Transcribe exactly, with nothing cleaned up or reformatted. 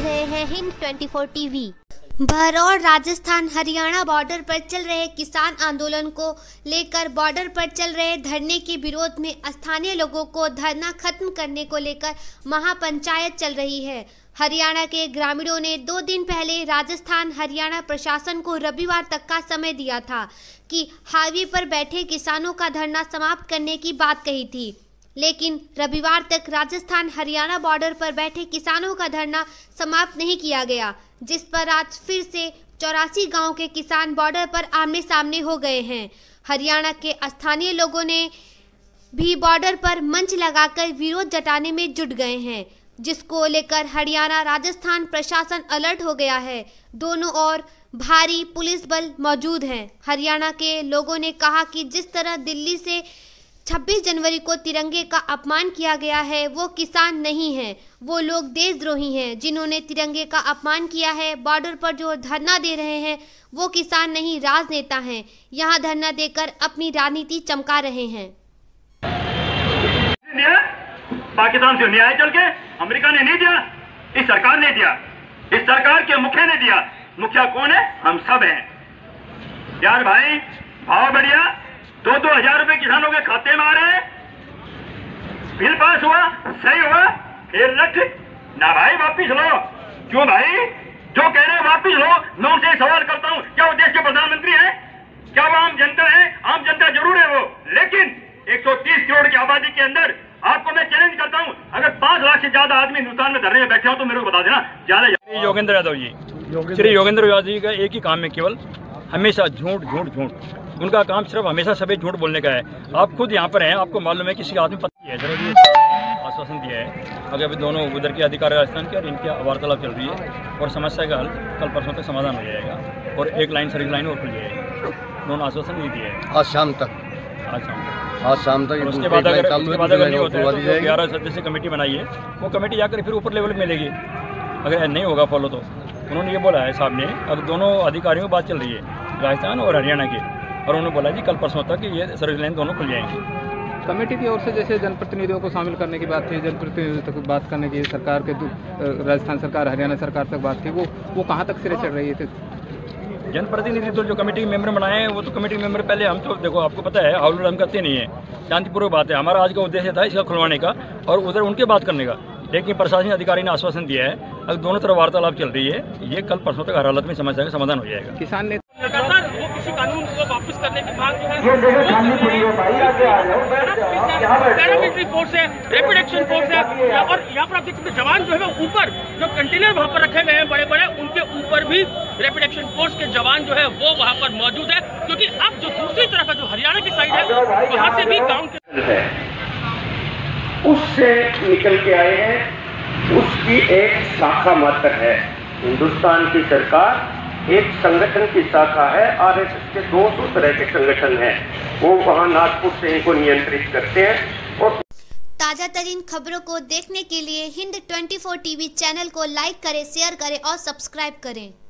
रहे हैं हिंद चौबीस टीवी। भरौर राजस्थान हरियाणा बॉर्डर पर चल रहे किसान आंदोलन को लेकर बॉर्डर पर चल रहे धरने के विरोध में स्थानीय लोगों को धरना खत्म करने को लेकर महापंचायत चल रही है। हरियाणा के ग्रामीणों ने दो दिन पहले राजस्थान हरियाणा प्रशासन को रविवार तक का समय दिया था कि हाईवे पर बैठे किसानों का धरना समाप्त करने की बात कही थी, लेकिन रविवार तक राजस्थान हरियाणा बॉर्डर पर बैठे किसानों का धरना समाप्त नहीं किया गया, जिस पर आज फिर से चौरासी गांव के किसान बॉर्डर पर आमने सामने हो गए हैं। हरियाणा के स्थानीय लोगों ने भी बॉर्डर पर मंच लगाकर विरोध जताने में जुट गए हैं, जिसको लेकर हरियाणा राजस्थान प्रशासन अलर्ट हो गया है। दोनों ओर भारी पुलिस बल मौजूद है। हरियाणा के लोगों ने कहा कि जिस तरह दिल्ली से छब्बीस जनवरी को तिरंगे का अपमान किया गया है, वो किसान नहीं है, वो लोग देशद्रोही हैं जिन्होंने तिरंगे का अपमान किया है। बॉर्डर पर जो धरना दे रहे हैं वो किसान नहीं, राजनेता हैं। यहाँ धरना देकर अपनी राजनीति चमका रहे हैं। पाकिस्तान से न्याय चल के अमेरिका ने नहीं दिया, इस सरकार ने दिया, इस सरकार के मुखिया ने दिया। मुखिया कौन है? हम सब हैं यार भाई। भाव बढ़िया, दो दो हजार रुपए किसानों के खाते में आ रहे हैं। बिल पास हुआ, सही हुआ, फिर रख ना भाई, वापिस लो। क्यों भाई? जो कह रहे हैं वापिस लो। मैं उनसे सवाल करता हूं, क्या वो देश के प्रधानमंत्री हैं? क्या वो आम जनता है? आम जनता जरूर है वो, लेकिन एक सौ तीस करोड़ की आबादी के अंदर आपको मैं चैलेंज करता हूं, अगर पांच लाख से ज्यादा आदमी हिंदुस्तान में धरने में बैठे हो तो मेरे को बता देना। ज्यादा योगेंद्र यादव जी, श्री योगेंद्र यादव जी का एक ही काम है, केवल हमेशा झूठ झूठ झूठ। उनका काम सिर्फ हमेशा सभी झूठ बोलने का है। आप खुद यहाँ पर हैं, आपको मालूम है किसी आदमी पता है, जरा भी आश्वासन दिया है। अगर अभी दोनों उधर के अधिकारी राजस्थान के और इनकी वार्तालाप चल रही है और समस्या का हल कल परसों तक समाधान हो जाएगा और एक लाइन सर्विस लाइन और खुल जाएगी। दोनों आश्वासन नहीं दिए हैं। आज शाम तक आज शाम तक आज शाम तक उसके बाद अगर उसके बाद अगर नहीं होता है तो ग्यारह सदस्य कमेटी बनाई है, वो कमेटी जाकर फिर ऊपर लेवल में मिलेगी। अगर नहीं होगा फॉलो तो उन्होंने ये बोला है साहब ने, अब दोनों अधिकारियों की बात चल रही है राजस्थान और हरियाणा की, और उन्होंने बोला जी कल परसों तक ये सर्विस लाइन दोनों खुल जाएंगी। कमेटी की ओर से जैसे जनप्रतिनिधियों को शामिल करने की बात थी, जनप्रतिनिधियों तक बात करने की सरकार के राजस्थान सरकार हरियाणा सरकार तक बात थी, वो वो कहाँ तक सिरे चढ़ रही थी? जनप्रतिनिधि तो जो कमेटी मेंबर बनाए हैं वो तो कमेटी मेंबर पहले, हम तो देखो आपको पता है हाउल हम करते नहीं है, शांतिपूर्वक बात है। हमारा आज का उद्देश्य था इसका खुलवाने का और उधर उनके बात करने का, लेकिन प्रशासनिक अधिकारी ने आश्वासन दिया है अगर दोनों तरफ वार्तालाप चल रही है, ये कल परसों तक हर हालत में समस्या का समाधान हो जाएगा। किसान ने लगातार वो किसी कानून को वापस करने की मांग जो है, पैरामिलिट्री फोर्स है, रैपिड एक्शन फोर्स है, और यहाँ पर आप देख सकते हैं जवान जो है वो ऊपर जो कंटेनर वहाँ पर रखे गए हैं बड़े बड़े, उनके ऊपर भी रैपिड एक्शन फोर्स के जवान जो है वो वहाँ पर मौजूद है, क्योंकि अब जो दूसरी तरफ का जो हरियाणा की साइड है वहाँ से भी गाँव के उससे निकल के आए हैं, उसकी एक शाखा मात्र है। हिंदुस्तान की सरकार एक संगठन की शाखा है, आरएसएस के दो सौ तरह के संगठन हैं, वो वहाँ नागपुर से इनको नियंत्रित करते हैं। और ताजा तरीन खबरों को देखने के लिए हिंद चौबीस टीवी चैनल को लाइक करें, शेयर करें और सब्सक्राइब करें।